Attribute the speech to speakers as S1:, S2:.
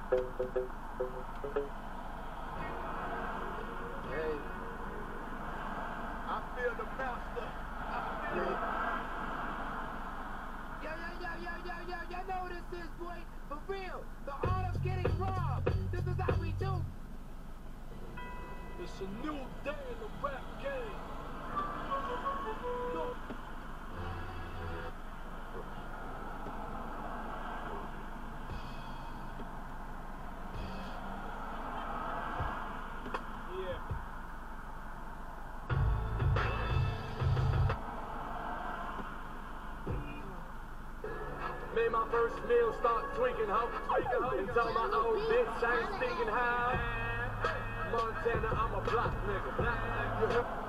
S1: Hey, I feel the master. I feel it. Yo, y'all know what this is, boy. For real, the art of getting robbed. This is how we do. It's a new day in the rap game. No. Made my first meal, start tweaking, ho. And tell my old bitch I ain't stinking how. Montana, I'm a black nigga.